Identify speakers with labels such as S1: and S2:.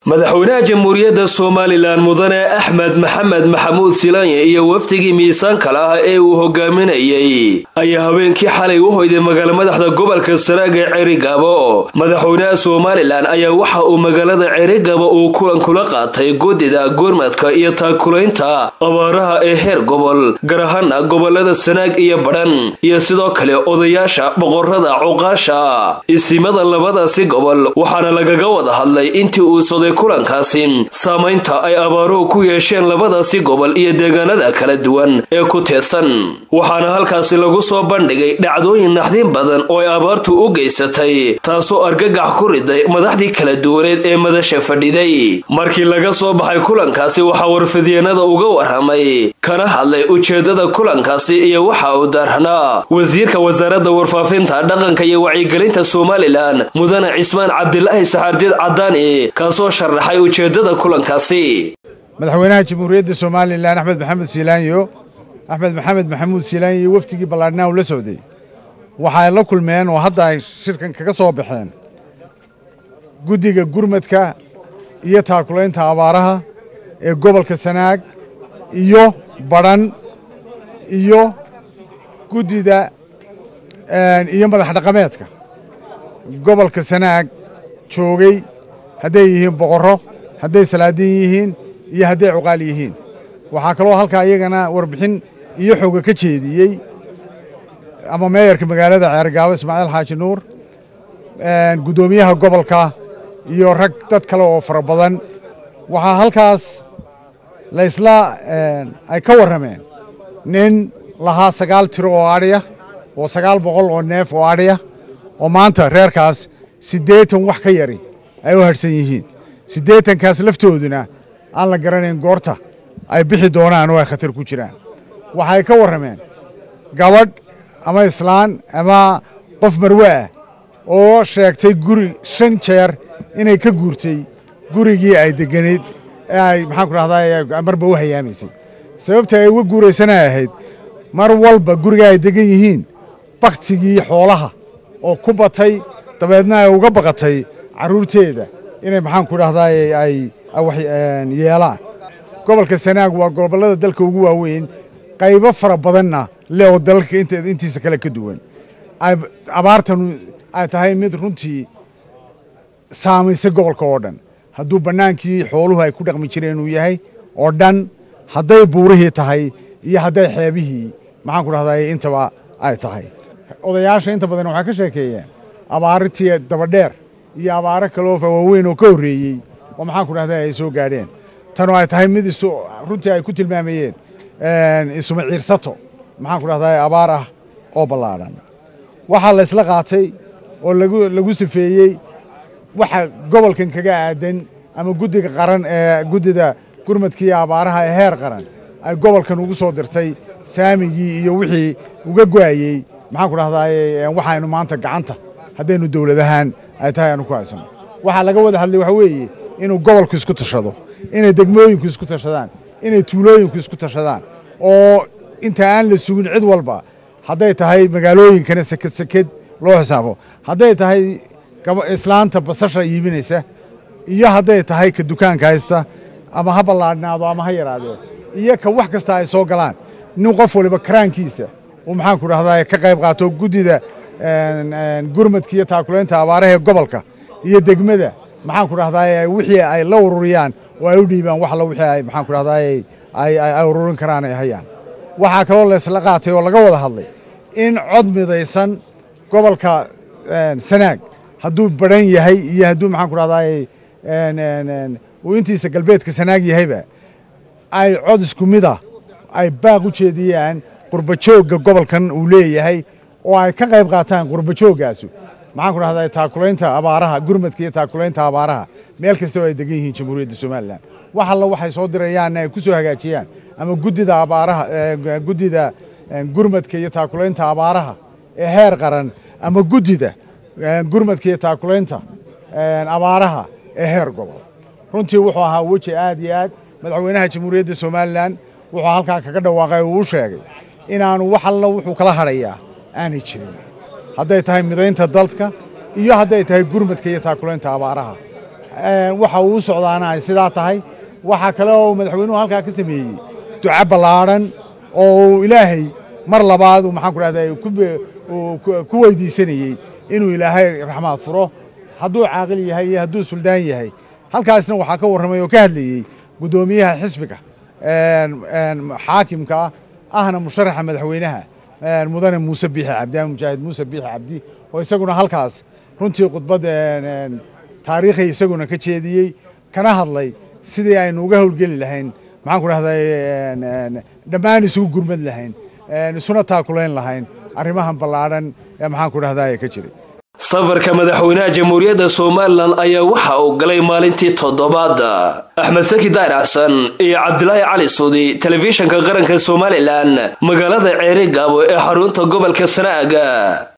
S1: madaxweynaha jamhuuriyadda Soomaaliland mudane Axmed Maxamed Maxamuud Silaanye iyo waftigii miisaanka ah ee uu hogaaminayay ayaa habeenkii xalay u hoyday magaalada madaxda gobolka Sanaag ee Cerigabo. madaxweynaha Soomaaliland ayaa waxa uu magaalada Cerigabo uu kulan kula qaatay gudida gurmadka iyo taakulaynta abaaraha ee heer gobol gaar ahaan gobolada Sanaag iyo Badhan iyo sidoo kale odayaasha boqorada cuqaasha isimada labadaasi gobol waxaana lagaga wada hadlay intii uu soo kulankaasi saamaynta ay abaaruhu ku yeesheen labadaasi gobol iyo deegaanada kala duwan ee ku teedsan waxaana halkaasi lagu soo bandhigay dhacdooyin naxdin badan oo ay abaartu u geysatay taasoo argagax ku riday madaxdii kala duwaneed ee madasha fadhiday markii laga soo baxay kulankaasi waxa warfideenada uga waramay kana hadlay ujeedada kulankaasi iyo waxa uu daarnaa wasiirka wasaaradda warfaafinta dhaqanka iyo wacyigelinta Soomaaliland mudane Cismaan Cabdilaahi Saxardiid Cadaani kaasoo sharaxay ujeedada kulankaasi.
S2: madaxweynaha jamhuuriyadda Soomaaliland Axmed Maxamed Maxamuud Silaanye waftigii ballaadhnaa uu la socday waxay la kulmeen oo hadda ay shirkan kaga soo baxeen gudiga gurmadka iyo taakulaynta abaaraha ee gobolka Sanaag iyo Badhan iyo gudida iyo madax dhaqameedka gobolka Sanaag joogay hadday yihiin boqorro hadday salaadiin yihiin iyo hadday cuqaal yihiin waxaa kaloo halka iyagana warbixin iyo xoog ka jeediyay ama meeyarka magaalada Cerigabo Ismaaciil Xaaji Nuur gudoomiyaha gobolka iyo rag dad kale oo fara badan waxaa halkaas la isla ay ka warameen nin lahaa 9 tiro oo ariya oo 900 oo neef oo ariya oo maanta reerkaas 80 wax ka yari ay u harsan yihiin 80 kaas laftooduna aan la garanayn goorta ay bixi doonaan oo ay khatar ku jiraan waxay ka warameen gabadh ama islaan ama qof marwaa oo sheegtay guri 5 jeer inay ka guurtay gurigii ay deganeed ay maxaan ku raahdaa marba u hayaamaysay sababta ay uga guuraysanay ahayd mar walba guriga ay degan yihiin baqtigii xoolaha oo ku batay dabeedna ay uga baqatay caruurteeda inay maxaan ku raahdaa ay wax yeelaan gobolka Sanaag waa gobolada dalka ugu waaweyn qaybo fara badanna leh oo dalka intiisa kale ka duwan ay abaartan ay tahay mid runtii saameysay gobolka oo dhan hadduu banaankii xooluhu ay ku dhaqmi jireen uu yahay oo dhan hadday buurihii tahay iyo hadday xeebihii maxaan ku raahdaa intaba ay tahay odayaasha inta badan waxa ka sheekeeyeen abaarintii dabadheer iyo abaaro kale oo waaweyn oo ka horeeyay oo maxaan ku raahdaa ay soo gaadheen tan oo ay tahay mid runtii ay ku tilmaamayeen isuma ciirsato maxaan ku raahdaa abaar ah oo ballaaran waxa la isla qaatay oo lagu sifeeyay waxa gobolkan kaga aadan ama gudiga qaran ee gudida gurmadka iyo abaaraha ee heer qaran ay gobolkan ugu soo dirtay saamigii iyo wixii uga go'ayay maxaan ku raahdaa waxaanu maanta gacanta haddaynu dawladahan ay tahay aanu ku haysano waxa laga wada hadlay waxa weeye inuu gobolku isku tashado inay degmooyinku isku tashadaan inay tuulooyinku isku tashadaan oo inta aan la sugin cid walba hadday tahay magaalooyinkana sakad loo xisaabo hadday tahay islaanta basasha iibinaysa iyo hadday tahay ka dukaanka haysta ama ha ballaadhnaado ama ha yaraadee iyo ka wax kasta ay soo galaan nin qof waliba karaankiisa oo maxaan ku raahdaa ka qayb qaato gudida gurmadka iyo taakulaynta abaaraha gobolka iyo degmada maxaan ku raahdaa wixii ay la ururiyaan oo ay u dhiibaan wax la wixii ay maxaan ku raahdaa ay ururin karaan ay hayaan waxa kale oo la isla qaatay oo laga wada hadlay in cod midaysan gobolka Sanaag hadduu Badhan yahay iyo hadduu maxaan ku raahdaa uu intiisa galbeedka Sanaag yahayba ay cod isku mid ah ay baaq u jeediyaan qurbajooga gobolkan uu leeyahay oo ay ka qayb qaataan qurbajoogaas maxaan ku raahdaa taakulaynta abaaraha gurmadka iyo taakulaynta abaaraha meel kasta oo ay degan yihiin jamhuuriyadda Soomaaliland waxa la waxay soo dirayaan ay ku soo hagaajiyaan ama gudida abaaraha gudida gurmadka iyo taakulaynta abaaraha ee heer qaran ama gudida gurmadka iyo taakulaynta abaaraha ee heer gobol runtii wuxuu ahaa waji aad iyo aad madaxweynaha jamhuuriyadda Soomaaliland wuxuu halka kaga dhawaaqay oo uu sheegay inaanu wax alla wuxuu kala harayaa aanay jirin hadday tahay midaynta dalka iyo hadday tahay gurmadka iyo taakulaynta abaaraha waxa uu socdaana ay sidaa tahay waxa kale oo madaxweynuhu halkaa ka sameeyey duca ballaaran oo ilaahay mar labaad maxaan ku rahday ku weydiisanayay inuu ilaahay raxmaad furo hadduu caaqil yahay iyo hadduu suldaan yahay halkaasna waxaa ka warramay oo ka hadlayey guddoomiyaha xisbiga xaakimka ahna musharaxa madaxweynaha mudane muuse biixi cabdi mujaahid muuse biixi cabdi oo isaguna halkaas runtii khudbad taariikhi isaguna ka jeediyey kana hadlay sidii aynu uga howlgeli lahayn maxaan ku rahday dhammaan isugu gurmad lahayn isuna taakulayn lahayn arrimahan ballaaran ee maxaan ku rahday ka jiray
S1: safarka madaxweynaha jamhuuriyadda Soomaaliland ayaa waxa uu galay maalintii 7aad Axmed Saki Daaracsan iyo Cabdilaahi Cali Suudi telefishinka qaranka Soomaaliland magaalada Ceerigaabo ee xarunta gobolka Sanaaga